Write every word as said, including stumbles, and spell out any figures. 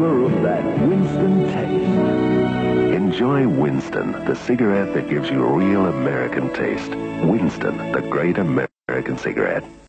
flavor of that Winston taste. Enjoy Winston, the cigarette that gives you real American taste. Winston, the great American cigarette.